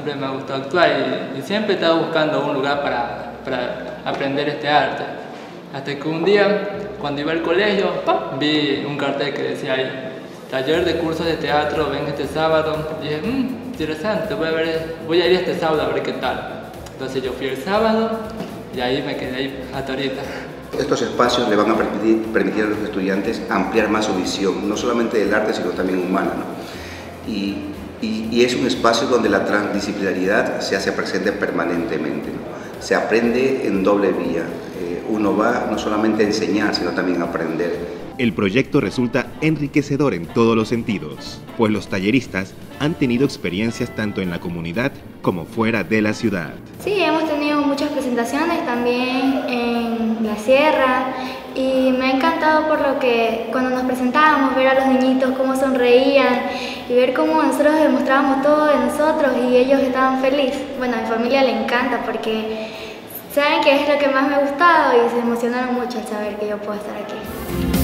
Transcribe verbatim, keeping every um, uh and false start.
siempre me ha gustado actuar y, y siempre he estado buscando un lugar para, para aprender este arte. Hasta que un día, cuando iba al colegio, ¡pam!, vi un cartel que decía ahí, taller de cursos de teatro, ven este sábado. Y dije, mmm, interesante, voy a, ver, voy a ir este sábado a ver qué tal. Entonces yo fui el sábado y ahí me quedé ahí hasta ahorita. Estos espacios le van a permitir, permitir a los estudiantes ampliar más su visión, no solamente del arte, sino también humana, ¿no? Y, y, y es un espacio donde la transdisciplinaridad se hace presente permanentemente, ¿no? Se aprende en doble vía. Eh, uno va no solamente a enseñar, sino también a aprender. El proyecto resulta enriquecedor en todos los sentidos, pues los talleristas han tenido experiencias tanto en la comunidad como fuera de la ciudad. Sí, hemos tenido muchas presentaciones también en la sierra y me ha encantado por lo que cuando nos presentábamos, ver a los niñitos cómo sonreían y ver cómo nosotros demostrábamos todo de nosotros y ellos estaban felices. Bueno, a mi familia le encanta porque saben que es lo que más me ha gustado y se emocionaron mucho al saber que yo puedo estar aquí.